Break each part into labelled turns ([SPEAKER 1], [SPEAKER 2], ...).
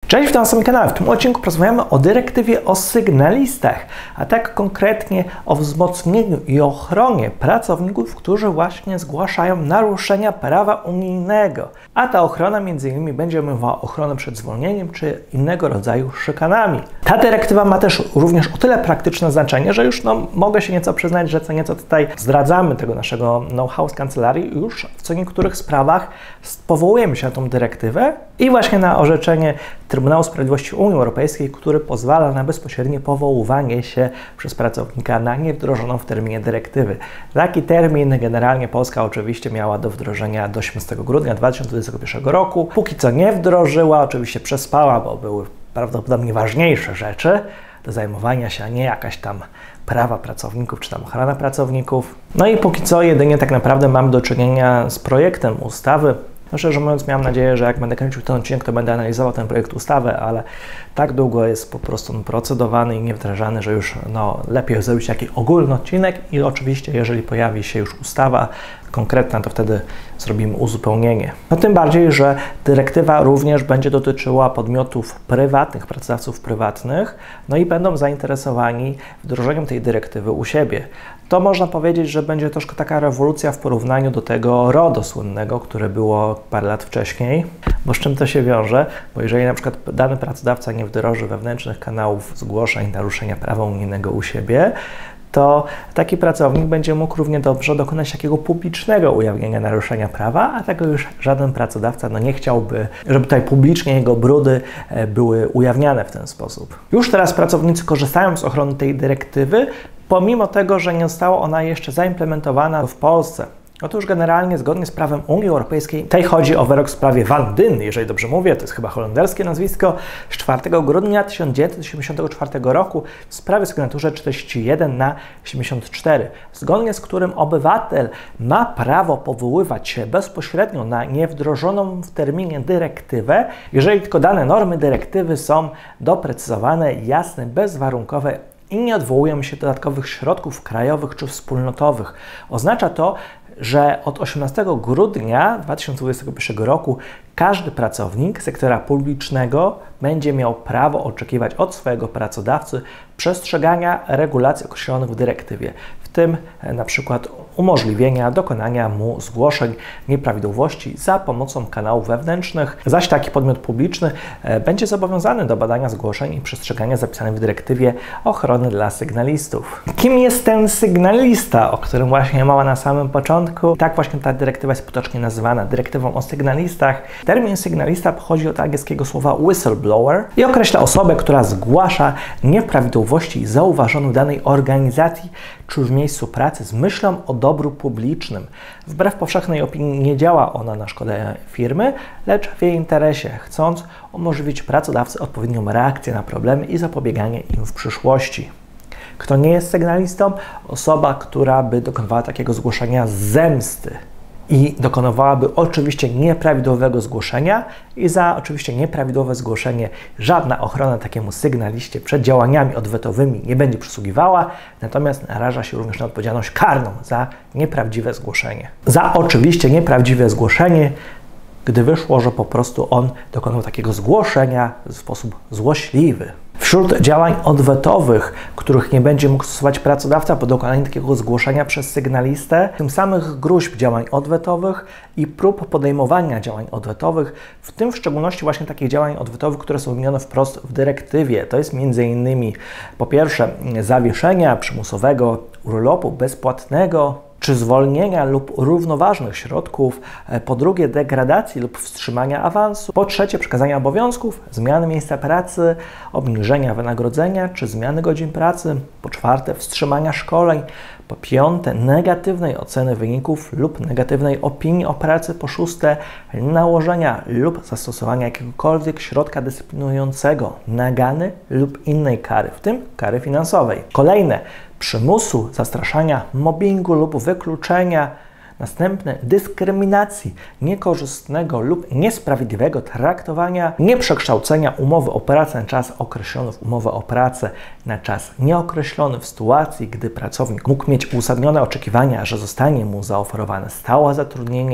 [SPEAKER 1] Cześć, witam na swoim kanale. W tym odcinku porozmawiamy o dyrektywie o sygnalistach, a tak konkretnie o wzmocnieniu i ochronie pracowników, którzy właśnie zgłaszają naruszenia prawa unijnego. A ta ochrona m.in. będzie obejmowała ochronę przed zwolnieniem czy innego rodzaju szykanami. Ta dyrektywa ma też również o tyle praktyczne znaczenie, że już mogę się nieco przyznać, że co nieco tutaj zdradzamy tego naszego know-how z kancelarii. Już w co niektórych sprawach powołujemy się na tą dyrektywę i właśnie na orzeczenie Trybunału Sprawiedliwości Unii Europejskiej, który pozwala na bezpośrednie powoływanie się przez pracownika na niewdrożoną w terminie dyrektywy. Taki termin generalnie Polska oczywiście miała do wdrożenia do 18 grudnia 2021 roku. Póki co nie wdrożyła, oczywiście przespała, bo były prawdopodobnie ważniejsze rzeczy do zajmowania się, a nie jakaś tam prawa pracowników czy tam ochrona pracowników. No i póki co jedynie tak naprawdę mam do czynienia z projektem ustawy. No szczerze mówiąc, miałem nadzieję, że jak będę kręcił ten odcinek, to będę analizował ten projekt ustawy, ale tak długo jest po prostu procedowany i nie wdrażany, że już lepiej zrobić taki ogólny odcinek i oczywiście, jeżeli pojawi się już ustawa konkretna, to wtedy zrobimy uzupełnienie. No tym bardziej, że dyrektywa również będzie dotyczyła podmiotów prywatnych, pracodawców prywatnych, no i będą zainteresowani wdrożeniem tej dyrektywy u siebie. To można powiedzieć, że będzie troszkę taka rewolucja w porównaniu do tego RODO słynnego, które było parę lat wcześniej. Bo z czym to się wiąże? Bo jeżeli na przykład dany pracodawca nie wdroży wewnętrznych kanałów zgłoszeń naruszenia prawa unijnego u siebie, to taki pracownik będzie mógł równie dobrze dokonać takiego publicznego ujawnienia naruszenia prawa, a tego już żaden pracodawca nie chciałby, żeby tutaj publicznie jego brudy były ujawniane w ten sposób. Już teraz pracownicy korzystają z ochrony tej dyrektywy, pomimo tego, że nie została ona jeszcze zaimplementowana w Polsce. Otóż generalnie zgodnie z prawem Unii Europejskiej, tutaj chodzi o wyrok w sprawie Van Dyn, jeżeli dobrze mówię, to jest chyba holenderskie nazwisko, z 4 grudnia 1984 roku w sprawie sygnaturze 41/74, zgodnie z którym obywatel ma prawo powoływać się bezpośrednio na niewdrożoną w terminie dyrektywę, jeżeli tylko dane normy dyrektywy są doprecyzowane, jasne, bezwarunkowe i nie odwołują się do dodatkowych środków krajowych czy wspólnotowych. Oznacza to, że od 18 grudnia 2021 roku każdy pracownik sektora publicznego będzie miał prawo oczekiwać od swojego pracodawcy przestrzegania regulacji określonych w dyrektywie, w tym na przykład umożliwienia dokonania mu zgłoszeń nieprawidłowości za pomocą kanałów wewnętrznych, zaś taki podmiot publiczny będzie zobowiązany do badania zgłoszeń i przestrzegania zapisanych w dyrektywie ochrony dla sygnalistów. Kim jest ten sygnalista, o którym właśnie mowa na samym początku? Tak właśnie ta dyrektywa jest potocznie nazywana dyrektywą o sygnalistach. Termin sygnalista pochodzi od angielskiego słowa whistleblower i określa osobę, która zgłasza nieprawidłowości zauważone w danej organizacji czy w miejscu pracy z myślą o dobru publicznym. Wbrew powszechnej opinii nie działa ona na szkodę firmy, lecz w jej interesie, chcąc umożliwić pracodawcy odpowiednią reakcję na problemy i zapobieganie im w przyszłości. Kto nie jest sygnalistą? Osoba, która by dokonywała takiego zgłoszenia z zemsty i dokonywałaby oczywiście nieprawidłowego zgłoszenia i za oczywiście nieprawidłowe zgłoszenie żadna ochrona takiemu sygnaliście przed działaniami odwetowymi nie będzie przysługiwała, natomiast naraża się również na odpowiedzialność karną za nieprawdziwe zgłoszenie. Za oczywiście nieprawdziwe zgłoszenie, gdy wyszło, że po prostu on dokonał takiego zgłoszenia w sposób złośliwy. Wśród działań odwetowych, których nie będzie mógł stosować pracodawca po dokonaniu takiego zgłoszenia przez sygnalistę, tym samych gruźb działań odwetowych i prób podejmowania działań odwetowych, w tym w szczególności właśnie takich działań odwetowych, które są wymienione wprost w dyrektywie. To jest m.in. po pierwsze zawieszenia przymusowego urlopu bezpłatnego, czy zwolnienia lub równoważnych środków, po drugie degradacji lub wstrzymania awansu, po trzecie przekazania obowiązków, zmiany miejsca pracy, obniżenia wynagrodzenia czy zmiany godzin pracy, po czwarte wstrzymania szkoleń, po piąte negatywnej oceny wyników lub negatywnej opinii o pracy, po szóste nałożenia lub zastosowania jakiegokolwiek środka dyscyplinującego, nagany lub innej kary, w tym kary finansowej. Kolejne przymusu, zastraszania, mobbingu lub wykluczenia. Następne dyskryminacji, niekorzystnego lub niesprawiedliwego traktowania, nieprzekształcenia umowy o pracę na czas określony w umowę o pracę na czas nieokreślony w sytuacji, gdy pracownik mógł mieć uzasadnione oczekiwania, że zostanie mu zaoferowane stałe zatrudnienie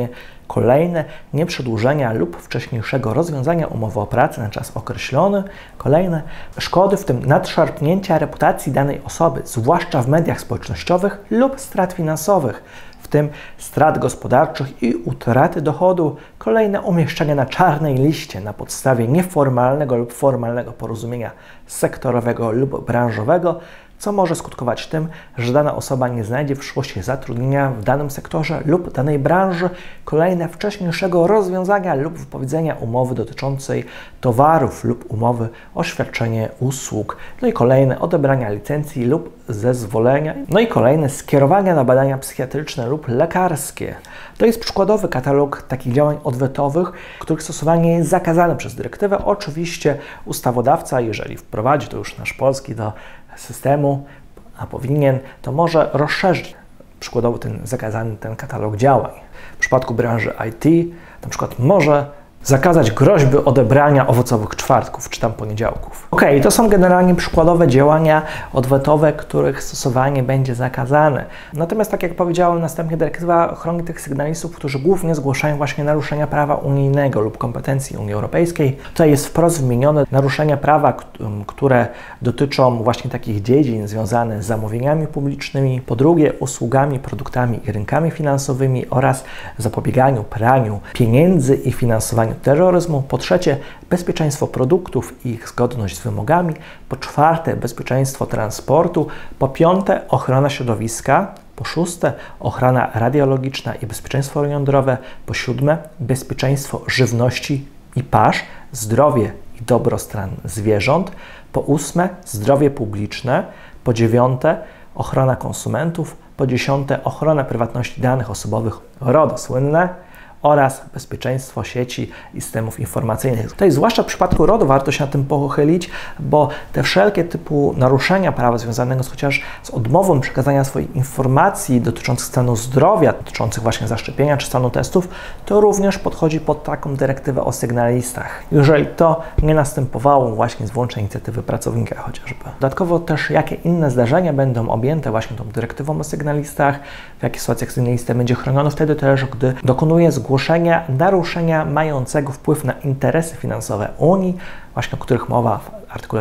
[SPEAKER 1] Kolejne nieprzedłużenia lub wcześniejszego rozwiązania umowy o pracę na czas określony. Kolejne szkody, w tym nadszarpnięcia reputacji danej osoby, zwłaszcza w mediach społecznościowych, lub strat finansowych, w tym strat gospodarczych i utraty dochodu. Kolejne umieszczenie na czarnej liście na podstawie nieformalnego lub formalnego porozumienia sektorowego lub branżowego, co może skutkować tym, że dana osoba nie znajdzie w przyszłości zatrudnienia w danym sektorze lub danej branży. Kolejne wcześniejszego rozwiązania lub wypowiedzenia umowy dotyczącej towarów lub umowy o świadczenie usług. No i kolejne odebrania licencji lub zezwolenia. No i kolejne skierowania na badania psychiatryczne lub lekarskie. To jest przykładowy katalog takich działań odwetowych, których stosowanie jest zakazane przez dyrektywę. Oczywiście ustawodawca, jeżeli wprowadzi to już nasz polski do systemu, a powinien, to może rozszerzyć przykładowo ten katalog działań. W przypadku branży IT na przykład może zakazać groźby odebrania owocowych czwartków czy tam poniedziałków. To są generalnie przykładowe działania odwetowe, których stosowanie będzie zakazane. Natomiast tak jak powiedziałem, następnie dyrektywa chroni tych sygnalistów, którzy głównie zgłaszają właśnie naruszenia prawa unijnego lub kompetencji Unii Europejskiej. Tutaj jest wprost wymienione naruszenia prawa, które dotyczą właśnie takich dziedzin związanych z zamówieniami publicznymi, po drugie usługami, produktami i rynkami finansowymi oraz zapobieganiu praniu pieniędzy i finansowaniu terroryzmu, po trzecie bezpieczeństwo produktów i ich zgodność z wymogami, po czwarte bezpieczeństwo transportu, po piąte ochrona środowiska, po szóste ochrona radiologiczna i bezpieczeństwo jądrowe, po siódme bezpieczeństwo żywności i pasz, zdrowie i dobrostan zwierząt, po ósme zdrowie publiczne, po dziewiąte ochrona konsumentów, po dziesiąte ochrona prywatności danych osobowych, RODO słynne, oraz bezpieczeństwo sieci i systemów informacyjnych. Tutaj zwłaszcza w przypadku RODO warto się na tym pochylić, bo te wszelkie typu naruszenia prawa związanego chociaż z odmową przekazania swoich informacji dotyczących stanu zdrowia, dotyczących właśnie zaszczepienia czy stanu testów, to również podchodzi pod taką dyrektywę o sygnalistach. Jeżeli to nie następowało właśnie z włącznej inicjatywy pracownika chociażby. Dodatkowo też jakie inne zdarzenia będą objęte właśnie tą dyrektywą o sygnalistach, w jakich sytuacjach sygnalista będzie chroniony wtedy też, gdy dokonuje zgłoszenia naruszenia mającego wpływ na interesy finansowe Unii, właśnie o których mowa w artykule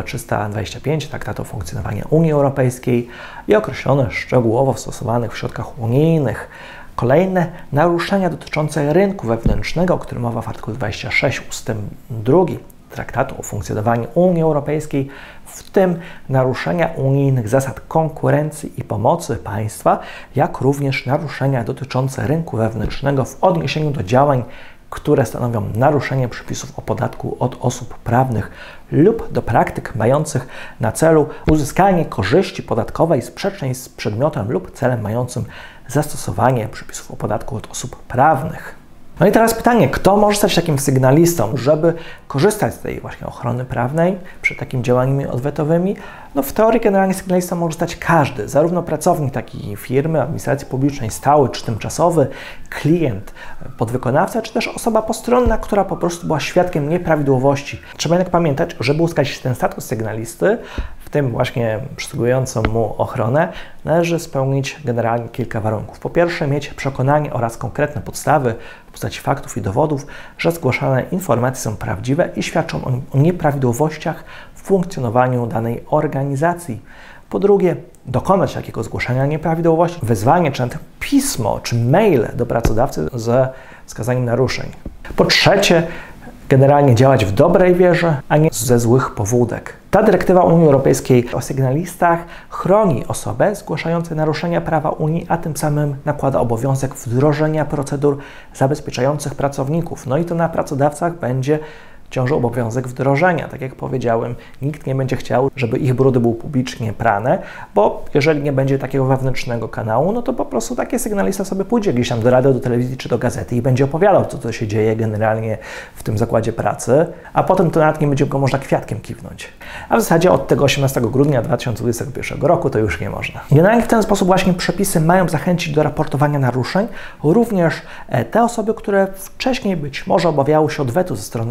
[SPEAKER 1] 325 Traktatu o funkcjonowaniu Unii Europejskiej i określone szczegółowo w stosowanych w środkach unijnych. Kolejne naruszenia dotyczące rynku wewnętrznego, o którym mowa w artykule 26 ust. 2 Traktatu o funkcjonowaniu Unii Europejskiej, w tym naruszenia unijnych zasad konkurencji i pomocy państwa, jak również naruszenia dotyczące rynku wewnętrznego w odniesieniu do działań, które stanowią naruszenie przepisów o podatku od osób prawnych lub do praktyk mających na celu uzyskanie korzyści podatkowej sprzecznej z przedmiotem lub celem mającym zastosowanie przepisów o podatku od osób prawnych. No i teraz pytanie, kto może stać takim sygnalistą, żeby korzystać z tej właśnie ochrony prawnej przed takimi działaniami odwetowymi? No w teorii generalnie sygnalistą może stać każdy, zarówno pracownik takiej firmy, administracji publicznej, stały czy tymczasowy, klient, podwykonawca, czy też osoba postronna, która po prostu była świadkiem nieprawidłowości. Trzeba jednak pamiętać, żeby uzyskać ten status sygnalisty, w tym właśnie przysługującą mu ochronę, należy spełnić generalnie kilka warunków. Po pierwsze, mieć przekonanie oraz konkretne podstawy w postaci faktów i dowodów, że zgłaszane informacje są prawdziwe i świadczą o nieprawidłowościach w funkcjonowaniu danej organizacji. Po drugie, dokonać takiego zgłaszania nieprawidłowości, wezwanie czy nawet pismo czy mail do pracodawcy ze wskazaniem naruszeń. Po trzecie, generalnie działać w dobrej wierze, a nie ze złych pobudek. Ta dyrektywa Unii Europejskiej o sygnalistach chroni osobę zgłaszającą naruszenia prawa Unii, a tym samym nakłada obowiązek wdrożenia procedur zabezpieczających pracowników. No i to na pracodawcach będzie ciąży obowiązek wdrożenia. Tak jak powiedziałem, nikt nie będzie chciał, żeby ich brudy były publicznie prane, bo jeżeli nie będzie takiego wewnętrznego kanału, no to po prostu taki sygnalista sobie pójdzie gdzieś tam do radia, do telewizji czy do gazety i będzie opowiadał, co to się dzieje generalnie w tym zakładzie pracy, a potem to nawet nie będzie go można kwiatkiem kiwnąć. A w zasadzie od tego 18 grudnia 2021 roku to już nie można. Generalnie w ten sposób właśnie przepisy mają zachęcić do raportowania naruszeń również te osoby, które wcześniej być może obawiały się odwetu ze strony pracodawcy,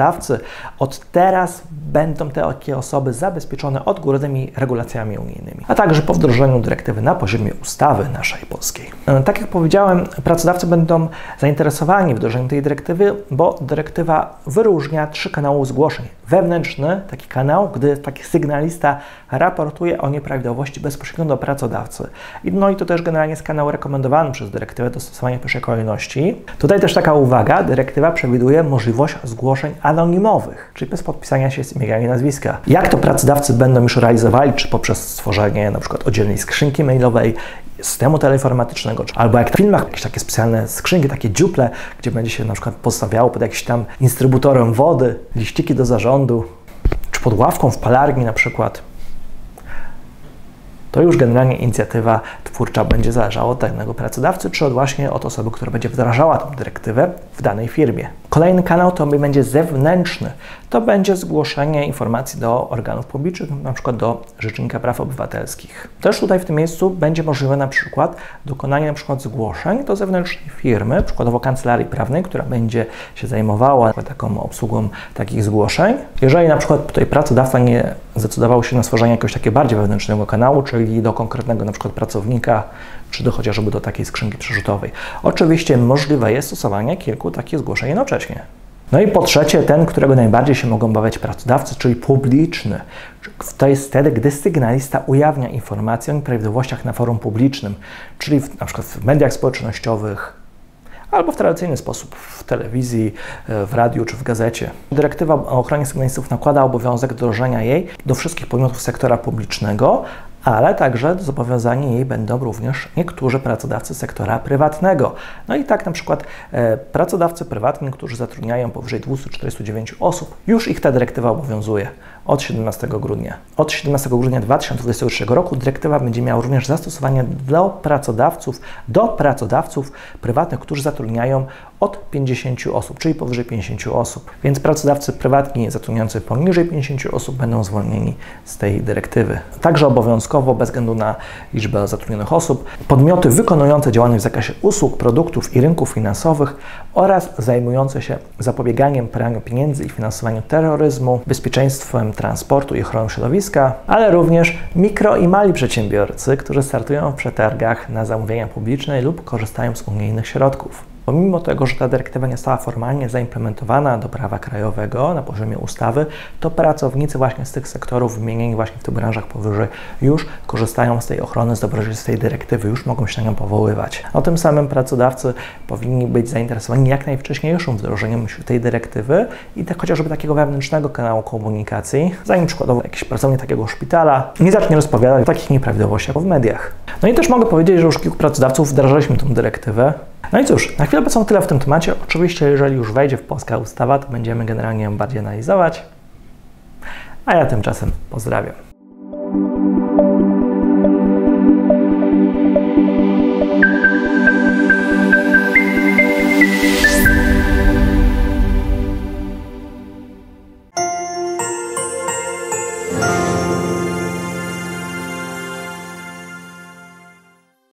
[SPEAKER 1] pracodawcy od teraz będą takie osoby zabezpieczone odgórnymi regulacjami unijnymi, a także po wdrożeniu dyrektywy na poziomie ustawy naszej polskiej. Tak jak powiedziałem, pracodawcy będą zainteresowani wdrożeniem tej dyrektywy, bo dyrektywa wyróżnia 3 kanały zgłoszeń. Wewnętrzny, taki kanał, gdy taki sygnalista raportuje o nieprawidłowości bezpośrednio do pracodawcy. No i to też generalnie jest kanał rekomendowany przez dyrektywę do stosowania w pierwszej kolejności. Tutaj też taka uwaga, dyrektywa przewiduje możliwość zgłoszeń anonimowych, czyli bez podpisania się z imienia i nazwiska. Jak to pracodawcy będą już realizowali, czy poprzez stworzenie na przykład oddzielnej skrzynki mailowej, systemu teleinformatycznego, albo jak w filmach jakieś takie specjalne skrzynki, takie dziuple, gdzie będzie się na przykład postawiało pod jakimś tam instrybutorem wody, liściki do zarządu, czy pod ławką w palarni na przykład. To już generalnie inicjatywa twórcza będzie zależała od danego pracodawcy, czy właśnie od osoby, która będzie wdrażała tę dyrektywę w danej firmie. Kolejny kanał to będzie zewnętrzny. To będzie zgłoszenie informacji do organów publicznych, na przykład do Rzecznika Praw Obywatelskich. Też tutaj w tym miejscu będzie możliwe na przykład dokonanie na przykład zgłoszeń do zewnętrznej firmy, przykładowo kancelarii prawnej, która będzie się zajmowała taką obsługą takich zgłoszeń. Jeżeli na przykład tutaj pracodawca nie zdecydował się na stworzenie jakiegoś takiego bardziej wewnętrznego kanału, czyli do konkretnego na przykład pracownika, czy chociażby do takiej skrzynki przerzutowej. Oczywiście możliwe jest stosowanie kilku takich zgłoszeń jednocześnie. No i po trzecie, ten, którego najbardziej się mogą obawiać pracodawcy, czyli publiczny. To jest wtedy, gdy sygnalista ujawnia informacje o nieprawidłowościach na forum publicznym, czyli na przykład w mediach społecznościowych, albo w tradycyjny sposób w telewizji, w radiu czy w gazecie. Dyrektywa o ochronie sygnalistów nakłada obowiązek wdrożenia jej do wszystkich podmiotów sektora publicznego, ale także zobowiązani jej będą również niektórzy pracodawcy sektora prywatnego. No i tak na przykład pracodawcy prywatni, którzy zatrudniają powyżej 249 osób, już ich ta dyrektywa obowiązuje od 17 grudnia. Od 17 grudnia 2023 roku dyrektywa będzie miała również zastosowanie do pracodawców prywatnych, którzy zatrudniają od 50 osób, czyli powyżej 50 osób. Więc pracodawcy prywatni zatrudniający poniżej 50 osób będą zwolnieni z tej dyrektywy. Także obowiązkowo, bez względu na liczbę zatrudnionych osób, podmioty wykonujące działalność w zakresie usług, produktów i rynków finansowych oraz zajmujące się zapobieganiem praniu pieniędzy i finansowaniu terroryzmu, bezpieczeństwem transportu i ochroną środowiska, ale również mikro i mali przedsiębiorcy, którzy startują w przetargach na zamówienia publiczne lub korzystają z unijnych środków. Pomimo tego, że ta dyrektywa nie została formalnie zaimplementowana do prawa krajowego na poziomie ustawy, to pracownicy właśnie z tych sektorów wymienieni właśnie w tych branżach powyżej już korzystają z tej ochrony, z tej dyrektywy, już mogą się na nią powoływać. A tym samym pracodawcy powinni być zainteresowani jak najwcześniejszym wdrożeniem tej dyrektywy i tak chociażby takiego wewnętrznego kanału komunikacji, zanim przykładowo jakiś pracownik takiego szpitala nie zacznie rozpowiadać o takich nieprawidłowościach w mediach. No i też mogę powiedzieć, że już kilku pracodawców wdrażaliśmy tę dyrektywę. No i cóż, na chwilę obecną tyle w tym temacie. Oczywiście, jeżeli już wejdzie w polska ustawa, to będziemy generalnie ją bardziej analizować. A ja tymczasem pozdrawiam.